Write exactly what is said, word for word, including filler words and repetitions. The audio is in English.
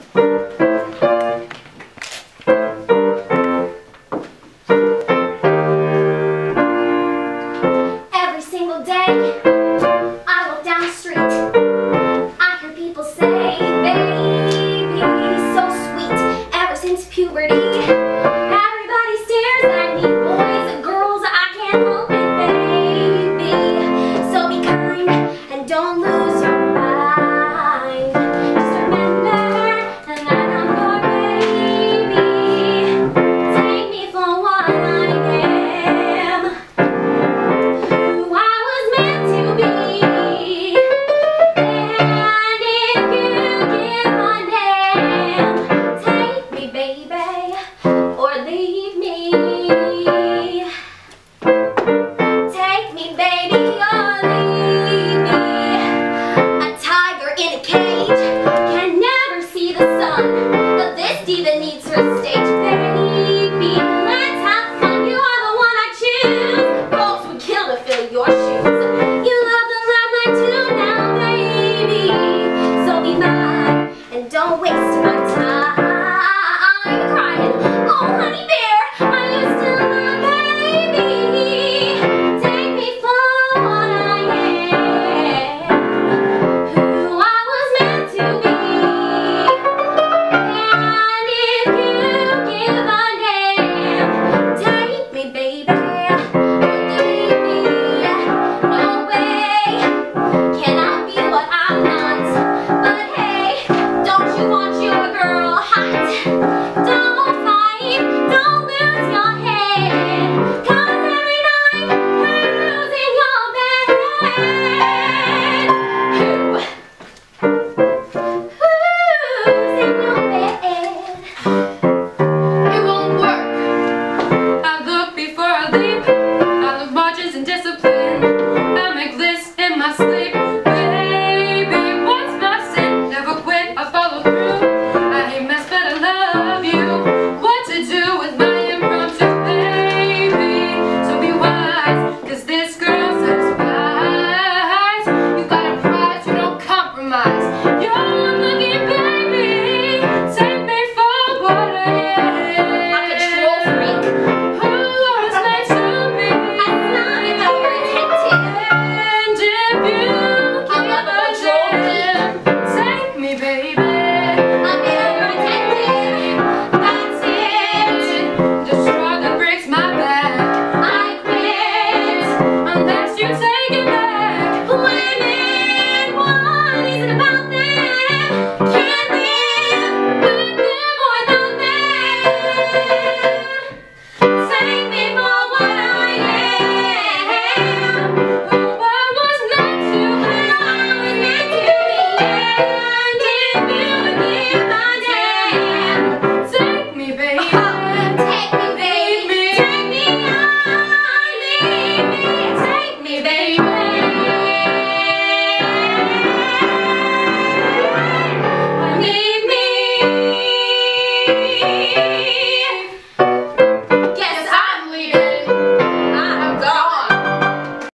Every single day I walk down the street, I hear people say, baby, so sweet. Ever since puberty, everybody stares at me, boys and girls, I can't help it, baby. So be kind and don't lose your mind. Just remember that I'm your baby. Take me for what I am, who I was meant to be. And if you give my name, take me, baby, or leave me. Take me, baby, or leave me. A tiger in a cage can never see the sun, but this diva needs her stage, baby. Let's have fun, you are the one I choose. Folks would kill to fill your shoes. You love the limelight too now, baby. So be mine and don't waste my time crying, oh honey bear, are you still my baby? Take me for what I am, who I was meant to be. And if you give a name, take me, baby, leave me. No way can I be what I'm not, but hey, don't you want your girl hot? Don't fight, don't lose your head, 'cause every night who's in your bed? Who? Who's in your